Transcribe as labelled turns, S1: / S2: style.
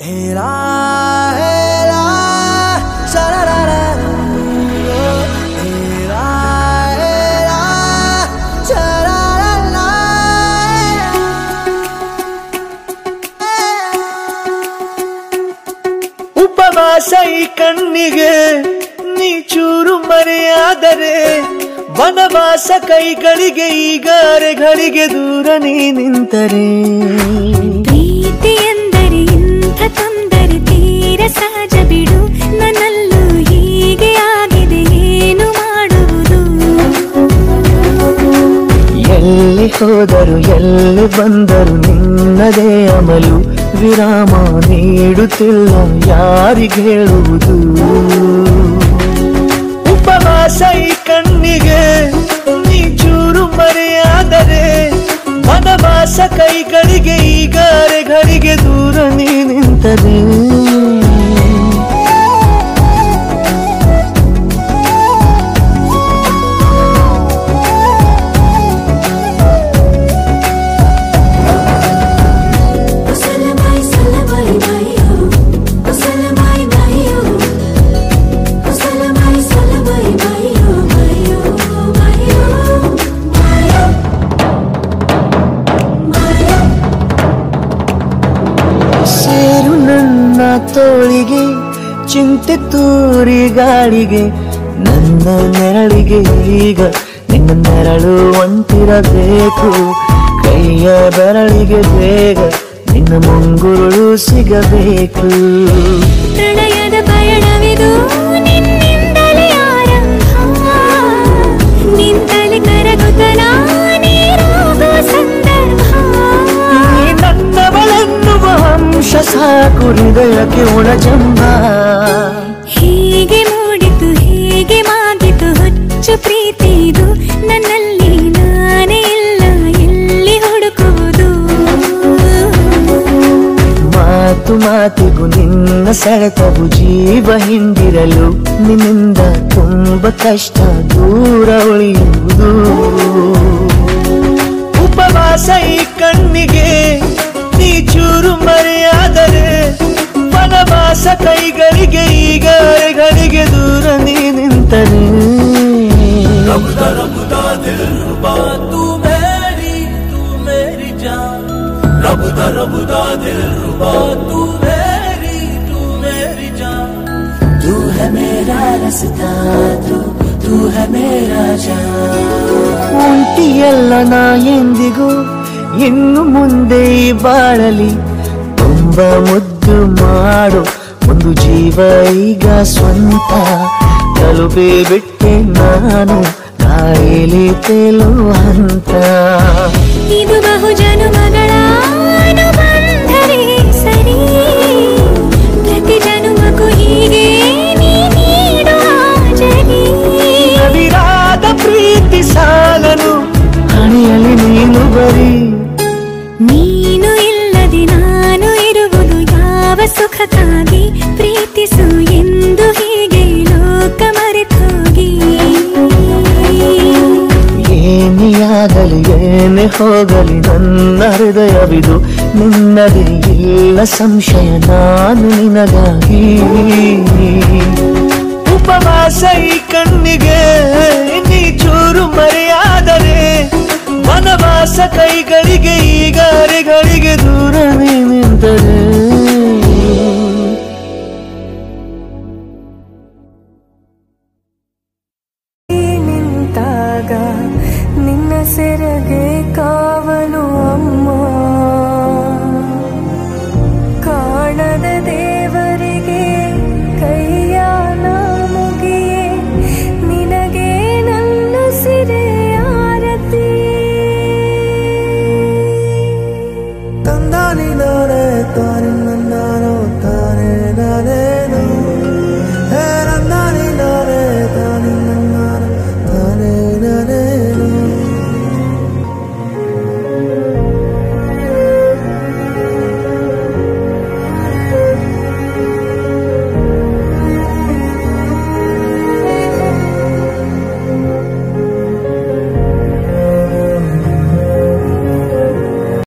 S1: ಉಪವಾಸ ಈ ಕಣ್ಣಿಗೆ ನೀ ಚೂರು ಮರೆಯಾದರೆ ವನವಾಸ ಕೈಗಳಿಗೆ ಈಗಾರೆಗಳಿಗೆ ದೂರ ನೀ ನಿಂತರೆ
S2: ಪ್ರೀತಿ ಎಂದರೆ ಇಂಥ ತೊಂದರೆ ತೀರ ಸಹಜ ಬಿಡು ನನ್ನಲ್ಲೂ ಹೀಗೆ ಆಗಿದೆ ಏನು ಮಾಡುವುದು
S1: ಎಲ್ಲಿ ಹೋದರು ಎಲ್ಲಿ ಬಂದರು ನಿನ್ನದೇ ಅಮಲು ವಿರಾಮ ನೀಡುತ್ತಿಲ್ಲ ಯಾರಿಗೆ ಹೇಳುವುದು ಉಪವಾಸ ಈ ಕಣ್ಣಿಗೆ ನೀ ಚೂರು ಮರೆಯಾದರೆ ವನವಾಸ ಕೈಗಳಿಗೆ ಈಗಾರೆಗಳಿಗೆ ದೂರ ನೀ ನಿಂತರೆ ತೋಳಿಗೆ ಚಿಂತೆ ತೂರಿ ಗಾಳಿಗೆ ನನ್ನ ನೆರಳಿಗೆ ಈಗ ನಿನ್ನ ನೆರಳು ಒಂಟಿರಬೇಕು ಕೈಯ ಬೆರಳಿಗೆ ಬೇಗ ನಿನ್ನ ಮುಂಗುರುಳು ಸಿಗಬೇಕು
S2: ಪ್ರಣಯದ ಪಯಣವಿದು ನಿನ್ನಿಂದಲೇ ಆರಂಭ ನಿಂತಲೇ ಕರಗುತ್ತಲ ನೀರಾಗುವ ಸಂದರ್ಭ
S1: ನನ್ನವಳೆನ್ನುವ ಅಂಶ ಸಾಕು ಹೃದಯಕ್ಕೆ ಒಳಜಂಬ
S2: ಹೀಗೆ ಮೂಡಿತು ಹೀಗೆ ಮಾಗಿತು ಹುಚ್ಚು ಪ್ರೀತಿ ಇದು ನನ್ನಲ್ಲಿ ನಾನೇ ಇಲ್ಲ ಎಲ್ಲಿ ಹುಡುಕುವುದು
S1: ಮಾತು ಮಾತಿಗೂ ನಿನ್ನ ಸೆಳೆತವು ಜೀವ ಹಿಂದಿರಲು ನಿನ್ನಿಂದ ತುಂಬ ಕಷ್ಟ ದೂರ ಉಳಿಯುವುದು ಉಪವಾಸ ಈ ಕಣ್ಣಿಗೆ ನೀ ಚೂರು ಮರೆಯಾದರೆ ವನವಾಸ ಕೈಗಳಿಗೆ ಈಗಾರೆಗಳಿಗೆ ದೂರ ನೀ ನಿಂತರೆ
S3: रबुदा रबुदा दिल रुबा तू मेरी जान रबुदा रबुदा दिल रुबा तू मेरी जान तू है मेरा रास्ता तू है मेरा जान
S1: ಉಂಟಿಯಲ್ಲ ನಾ ಎಂದಿಗೂ ಇನ್ನು ಮುಂದೆ ಬಾಳಲಿ ತುಂಬ ಮುದ್ದು ಮಾಡು ಒಂದು ಜೀವ ಈಗ ಸ್ವಂತ ತಲುಪೇ ಬಿಟ್ಟೆ ನಾನು ಗಾಳಿಲಿ ತೇಲುವ ಹಂತ
S2: ಇದು ಬಹು ಜನುಮಗಳ ಅನುಬಂಧರೇ ಸರಿ ಪ್ರತಿ ಜನುಮಕ್ಕೂ ಹೀಗೆ ನೀಡು ಹಾಜರಿ
S1: ಅವಿರಾದ ಪ್ರೀತಿ ಸಾಲನು ಹಣೆಯಲ್ಲಿ ನೀನು ಬರೀ
S2: ನೀನು ಇಲ್ಲದೆ ನಾನು ಇರುವುದು ಯಾವ ಸುಖಕ್ಕಾಗಿ ಪ್ರೀತಿಸು ಎಂದು ಹೀಗೆ ಲೋಕ ಮರೆತೋಗಿ
S1: ಏನಿಯಾಗಲಿ ಏನೇ ಹೋಗಲಿ ನನ್ನ ಹೃದಯವಿದು ನಿನ್ನದೇ ಇಲ್ಲ ಸಂಶಯ ನಾನು ನಿನಗಾಗಿ ಉಪವಾಸ ಈ ಕಣ್ಣಿಗೆ ನೀ ಚೂರು ಮರೆಯಾದರೆ ವನವಾಸ ಕೈಗಳಿಗೆ ಈಗಾರೆಗಳಿಗೆ ದೂರ ನೀ ನಿಂತರೆ
S2: ನಿಂತಾಗ ನಿನ್ನ ಸೆರಗೆ ಕಾವಲು ಅಮ್ಮ ಕಾಣದ ದೇವರಿಗೆ ಕೈಯ ಮುಗಿಯೇ ನಿನಗೆ ನನ್ನ ಸಿರೆ ಆರತಿ
S3: ತಂದಾನಿ ನಾನೇ ತಾನೆ